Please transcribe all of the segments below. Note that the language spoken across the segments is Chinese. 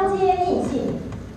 交接应信。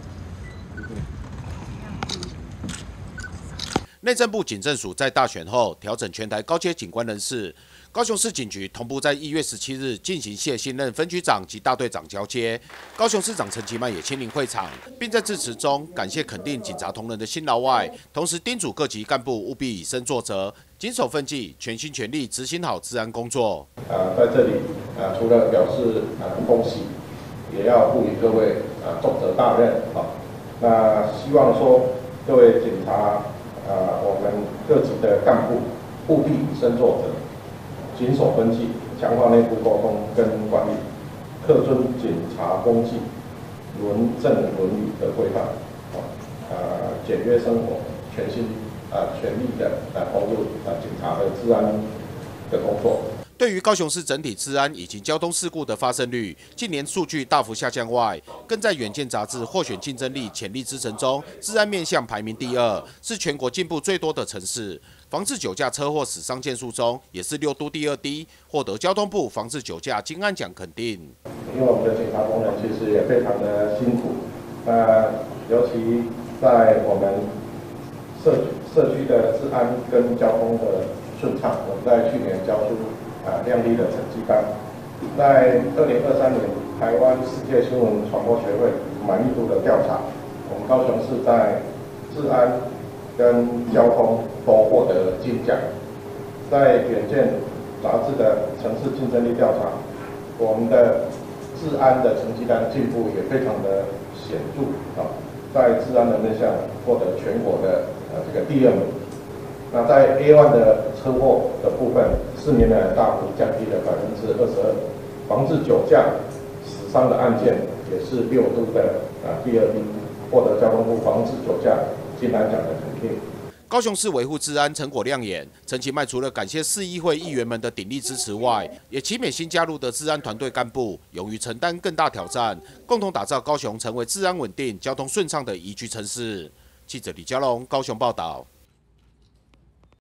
内政部警政署在大选后调整全台高阶警官人事，高雄市警局同步在1月17日进行谢新任分局长及大队长交接。高雄市长陈其迈也亲临会场，并在致辞中感谢肯定警察同仁的辛劳外，同时叮嘱各级干部务必以身作则，谨守分际，全心全力执行好治安工作。 在这里除了表示恭喜，也要赋予各位重责大任那希望说各位警察。我们各级的干部务必以身作则，谨守分际，强化内部沟通跟管理，恪遵警察公纪、伦政伦理的规范，简约生活，全心全力的投入警察的治安的工作。 对于高雄市整体治安以及交通事故的发生率，近年数据大幅下降外，更在《远见》杂志获选竞争力潜力之城中，治安面向排名第2，是全国进步最多的城市。防治酒驾车祸死伤件数中，也是6都第2低，获得交通部防治酒驾金安奖肯定。 因为我们的警察同仁其实也非常的辛苦，尤其在我们社区的治安跟交通的顺畅，我们在去年交出亮丽的成绩单。在2023年台湾世界新闻传播学会满意度的调查，我们高雄市在治安跟交通都获得金奖。在远见杂志的城市竞争力调查，我们的治安的成绩单进步也非常的显著在治安的面向获得全国的这个第2名。那在 A1 的车祸的部分，4年来大幅降低了22%，防治酒驾死伤的案件也是6都的第2名，获得交通部防治酒驾金安奖的肯定。 高雄市维护治安成果亮眼，陈其迈除了感谢市议会议员们的鼎力支持外，也期勉新加入的治安团队干部勇于承担更大挑战，共同打造高雄成为治安稳定、交通顺畅的宜居城市。记者李佳龙高雄报道。